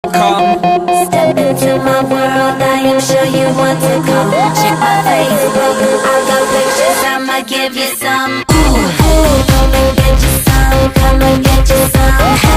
Come step into my world, I am sure you want to come. Check my Facebook, I got pictures, I'ma give you some. Ooh, ooh, come and get you some, come and get you some.